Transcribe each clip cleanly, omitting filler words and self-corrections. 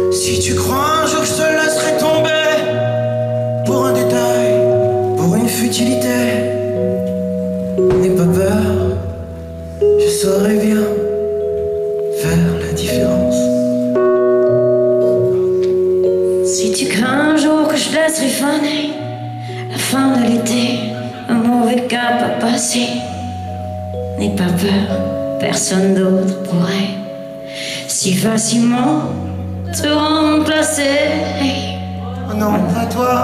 Si tu crois un jour que je te laisserai tomber pour un détail, pour une futilité, n'aie pas peur, je saurai bien faire la différence. Si tu crains un jour que je te laisserai faner, la fin de l'été, un mauvais cap à passer, n'aie pas peur, personne d'autre pourrait si facilement te remplacer. Oh non, pas toi,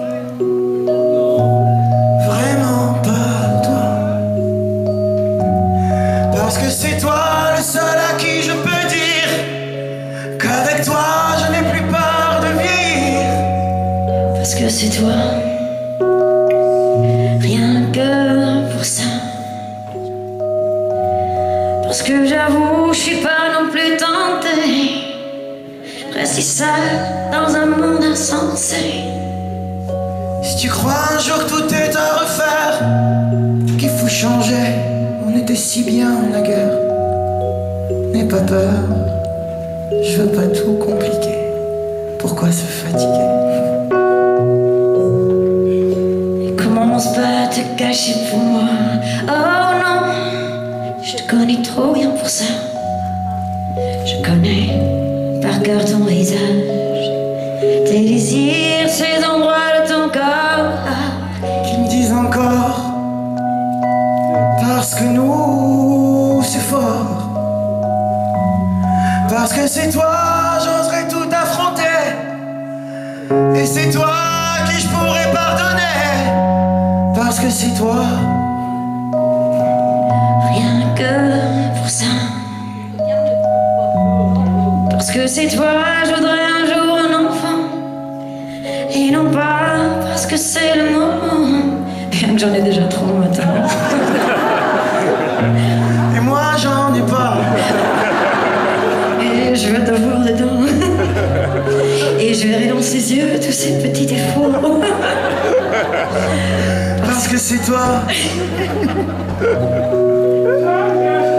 vraiment pas toi, parce que c'est toi le seul à qui je peux dire qu'avec toi je n'ai plus peur de vieillir. Parce que c'est toi, rien que pour ça. Parce que j'avoue, je suis pas non plus tentée, reste seule dans un monde insensé. Si tu crois un jour que tout est à refaire, qu'il faut changer, on était si bien naguère, n'aie pas peur, je veux pas tout compliquer, pourquoi se fatiguer? Et commence pas à te cacher pour moi, oh non, je te connais trop bien pour ça. Je connais par cœur ton visage, tes désirs, ces endroits de ton corps Qui me disent encore, parce que nous c'est fort, parce que c'est toi, j'oserais tout affronter, et c'est toi à qui je pourrais pardonner, parce que c'est toi, rien que pour ça. Parce que c'est toi, je voudrais un jour un enfant, et non pas parce que c'est le moment, bien que j'en ai déjà trop maintenant. et moi j'en ai pas, Et je veux te voir dedans, et je verrai dans ses yeux tous ces petits défauts. parce que c'est toi.